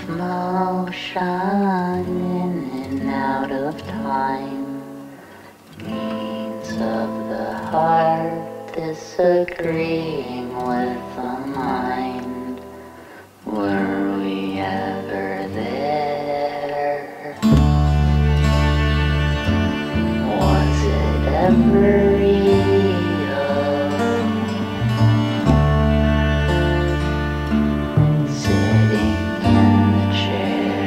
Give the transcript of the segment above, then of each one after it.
motion in and out of time, needs of the heart disagreeing with the mind. Were we ever there? Was it ever real? Sitting in the chair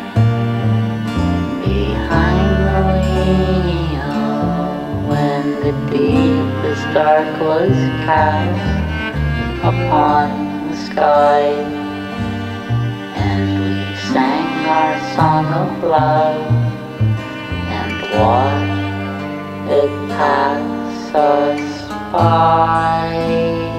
behind the wheel when the deepest dark was cast upon the sky, and we sang our song of love and watched it pass us by.